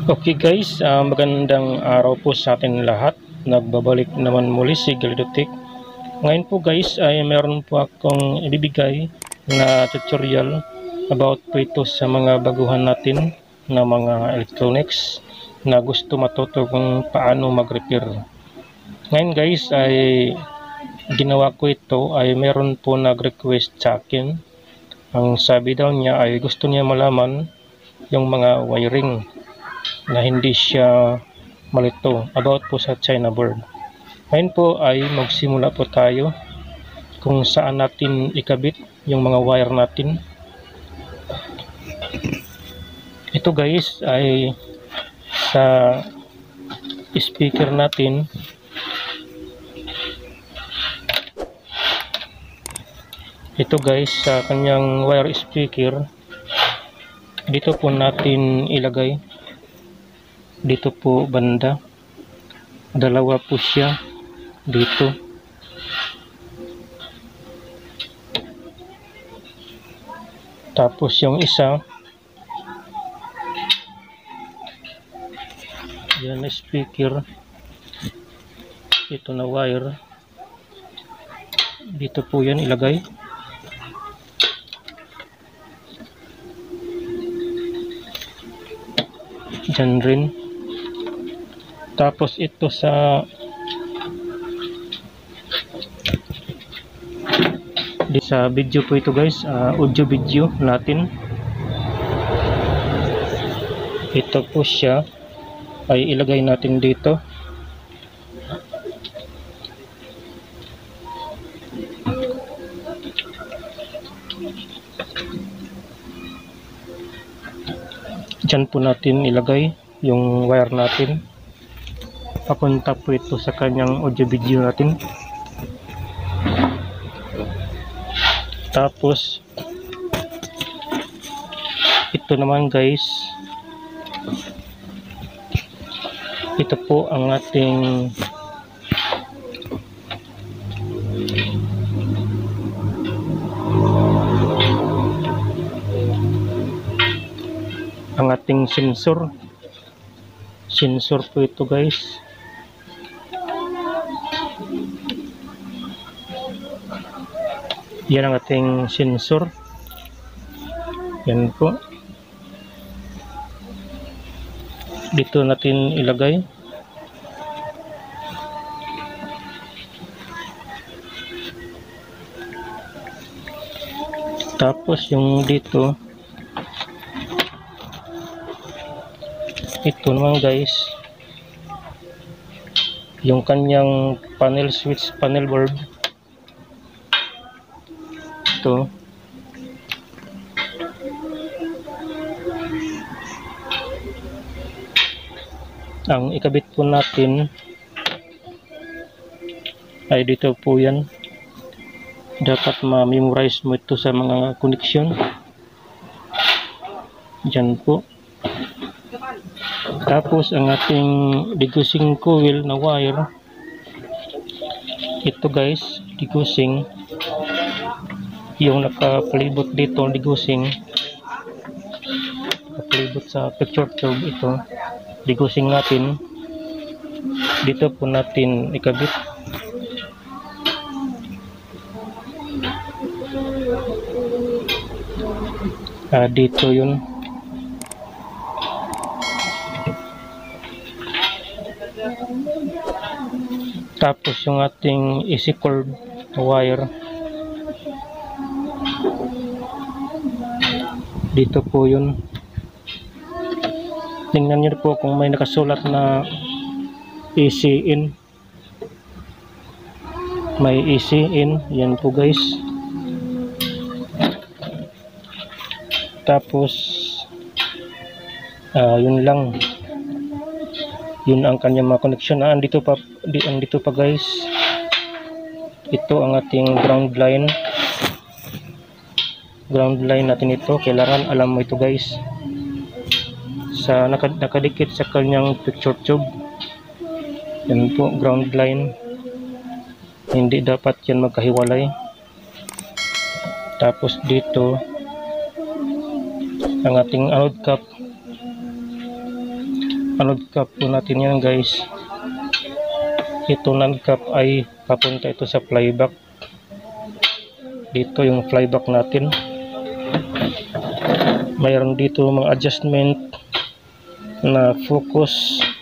Okay guys, magandang araw po sa atin lahat. Nagbabalik naman muli si Galidotek. Ngayon po guys ay meron po akong ibibigay na tutorial about po ito sa mga baguhan natin na mga electronics na gusto matuto kung paano mag-repair. Ngayon guys ay ginawa ko ito ay meron po nag-request sa akin. Ang sabi daw niya ay gusto niya malaman yung mga wiring na hindi siya malito about po sa China board. Ngayon po ay magsimula po tayo kung saan natin ikabit yung mga wire natin. Ito guys ay sa speaker natin. Ito guys sa kanyang wire speaker. Dito po natin ilagay. Dito po banda, dalawa po siya dito. Tapos yung isa yan na speaker, ito na wire, dito po yan ilagay. Dyan rin. Tapos ito sa video po ito guys, audio video natin. Ito po siya ay ilagay natin dito. Diyan po natin ilagay yung wire natin. Papunta po ito sa kanyang audio video natin. Tapos ito naman guys, ito po ang ating sensor po ito guys. Yan ang ating sensor. Yan po. Dito natin ilagay. Tapos yung dito, ito naman guys, yung kanyang panel switch, panel board. Ito ang ikabit po natin ay dito po yan. Dapat ma-memorize mo ito sa mga connection. Dyan po. Tapos ang ating degaussing coil na wire, ito guys, degaussing, yung nakapalibot dito, degaussing, nakapalibot sa picture tube, ito degaussing natin. Dito po natin ikabit. Dito yun. Tapos yung ating AC cord wire, dito po yun. Tingnan nyo po kung may nakasulat na AC in. May AC in. Yan po guys. Tapos yun lang. Yun ang kanyang mga connection. Andito pa guys. Ito ang ating ground line. Ground line natin ito. Kailangan alam mo ito guys. Sa nakadikit sa kanyang picture tube. Yan po, ground line. Hindi dapat yan magkahiwalay. Tapos dito ang ating anode cap. Anod cap po natin yan guys. Ito non cap ay papunta ito sa flyback. Dito yung flyback natin. Mayroon dito mga adjustment na focus